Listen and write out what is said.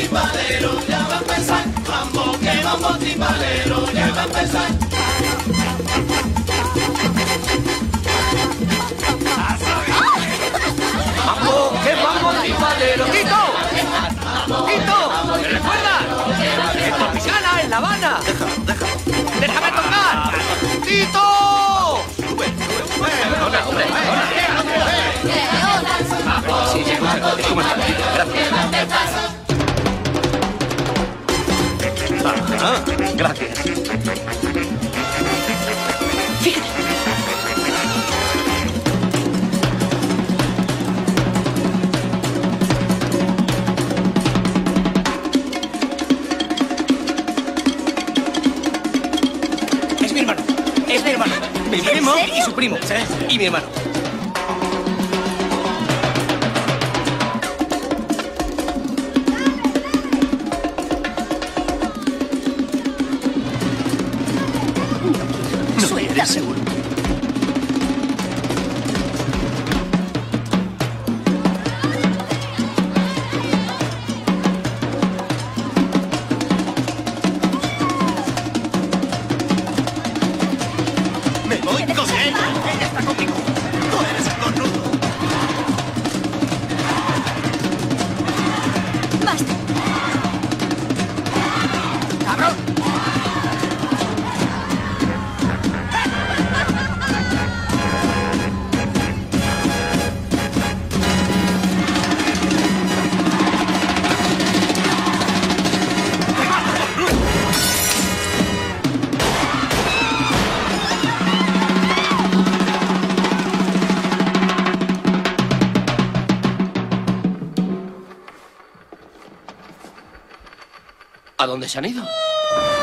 timbalero, ya va a empezar. Mambo, que mambo timbalero, ya va a empezar. ¡Mambo, qué mambo timbalero! ¡Tito! ¡Tito! ¿Me recuerdas? ¡En Tropicana, en La Habana! ¡Déjame tocar! ¡Tito! ¡Sube! ¡Hombre! Sí, ¿cómo estás, Tito? Gracias. Gracias. Es mi hermano. Mi primo y su primo. Y mi hermano. No eres seguro. ¿A dónde se han ido?